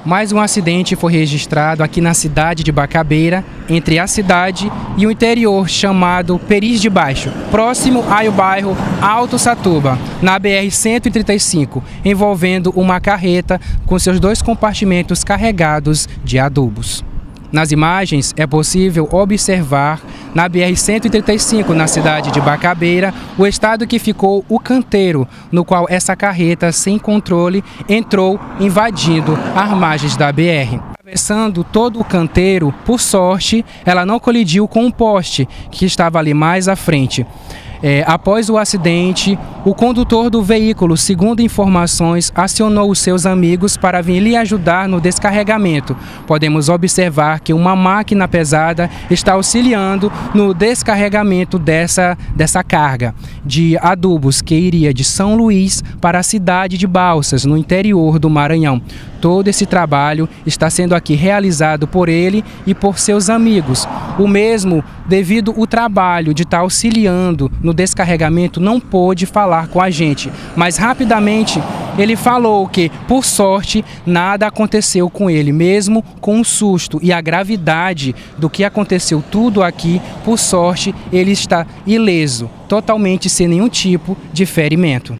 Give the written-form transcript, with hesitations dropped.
Mais um acidente foi registrado aqui na cidade de Bacabeira, entre a cidade e o interior, chamado Peris de Baixo, próximo ao bairro Alto Satuba, na BR-135, envolvendo uma carreta com seus 2 compartimentos carregados de adubos. Nas imagens é possível observar na BR-135, na cidade de Bacabeira, o estado que ficou o canteiro, no qual essa carreta, sem controle, entrou invadindo as margens da BR. Atravessando todo o canteiro, por sorte, ela não colidiu com um poste que estava ali mais à frente. Após o acidente, o condutor do veículo, segundo informações, acionou os seus amigos para vir lhe ajudar no descarregamento. Podemos observar que uma máquina pesada está auxiliando no descarregamento dessa carga de adubos que iria de São Luís para a cidade de Balsas, no interior do Maranhão. Todo esse trabalho está sendo aqui realizado por ele e por seus amigos. O mesmo, devido ao trabalho de estar auxiliando no descarregamento, não pôde falar com a gente, mas rapidamente ele falou que, por sorte, nada aconteceu com ele, mesmo com um susto e a gravidade do que aconteceu tudo aqui, por sorte, ele está ileso, totalmente sem nenhum tipo de ferimento.